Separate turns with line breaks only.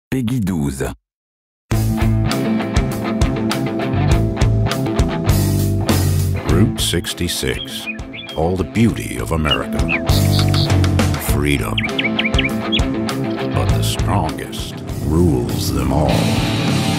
Peggy 12.
Route 66. All the beauty of America. Freedom. But the strongest rules them all.